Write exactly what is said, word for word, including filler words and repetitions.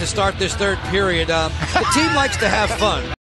to start this third period. Um, the team likes to have fun.